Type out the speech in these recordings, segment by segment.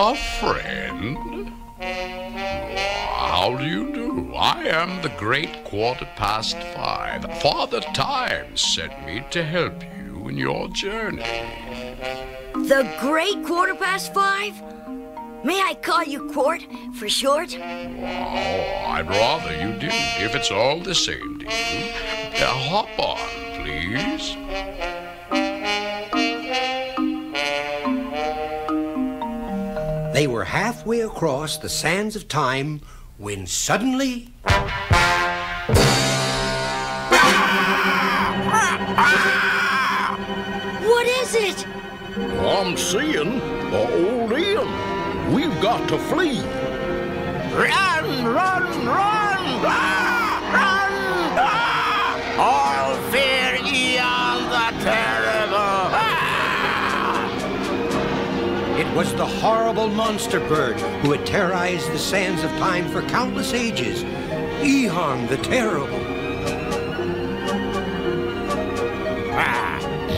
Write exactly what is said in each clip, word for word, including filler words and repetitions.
A friend? How do you do? I am the great quarter past five. Father Time sent me to help you in your journey. The great quarter past five? May I call you Quart for short? Oh, I'd rather you didn't, if it's all the same to you. Uh, hop on, please. They were halfway across the sands of time when suddenly... What is it? I'm seeing the old Aeon. We've got to flee. Run, run, run! Ah, run! Ah! All fear Aeon the Terrible! Ah! It was the horrible monster bird who had terrorized the sands of time for countless ages. Aeon the Terrible. Ah.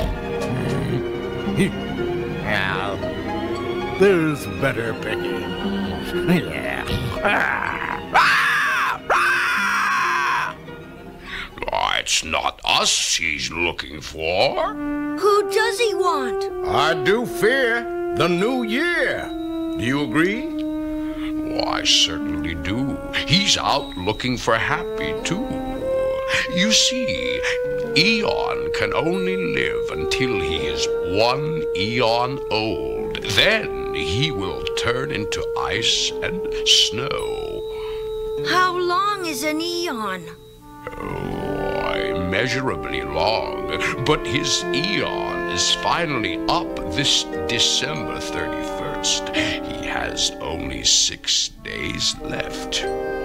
Now, there's better picking. Yeah. Ah. Ah. Ah. Oh, it's not us he's looking for. Who does he want? I do fear the new year. Do you agree? Oh, I certainly do. He's out looking for Happy, too. You see, Aeon can only live until he is one Aeon old. Then he will turn into ice and snow. How long is an Aeon? Oh, immeasurably long. But his Aeon is finally up this December thirty-first. He has only six days left.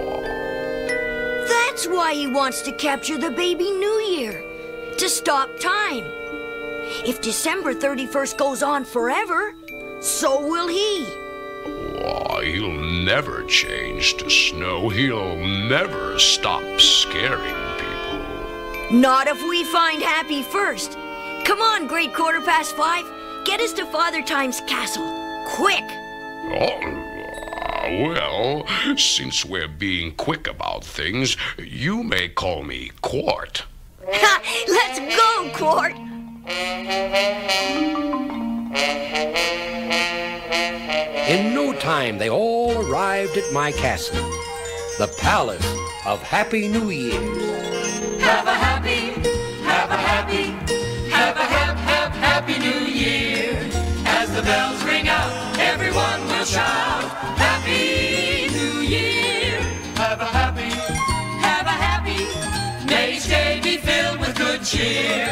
That's why he wants to capture the baby New Year. To stop time. If December thirty-first goes on forever, so will he. Oh, he'll never change to snow. He'll never stop scaring people. Not if we find Happy first. Come on, great quarter past five. Get us to Father Time's castle. Quick! Oh, well, since we're being quick about things, you may call me Quart. Let's go, Quart! In no time, they all arrived at my castle, the Palace of Happy New Year. Have a happy, have a happy, have a hap, hap, happy New Year. As the bells ring out, everyone will shout, Happy New Year. Have a happy, have a happy, may each day be filled with good cheer.